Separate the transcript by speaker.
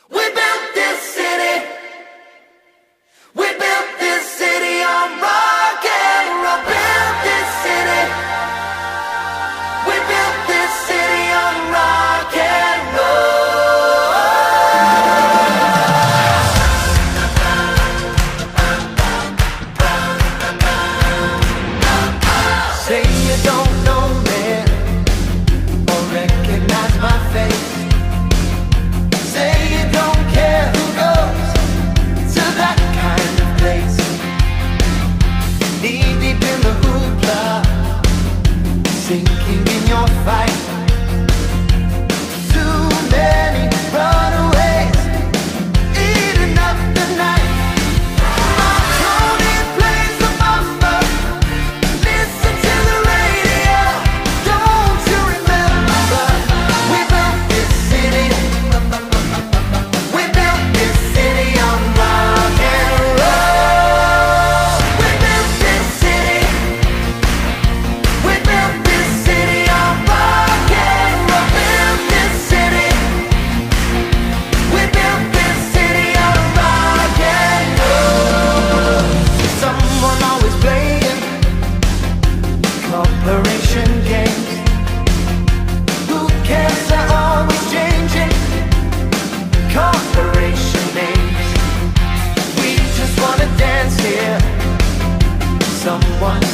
Speaker 1: We built this city. We built this city on rock and roll. Built this city. We built this city on rock and roll. Say you don't know me or recognize my face. Say you don't care who goes to that kind of place. Knee deep in the hoopla, sinking in your fight. Too many runaways, eating up the night. My Tony plays the bumper, listen to the radio. Don't you remember, we built this city. We built this city on rock and roll. We built this city. We built this city on rock and roll. Built this city. We built this city on rock and roll. Someone always playing corporation games. Who cares? They're always changing corporation names. We just wanna dance here. Someone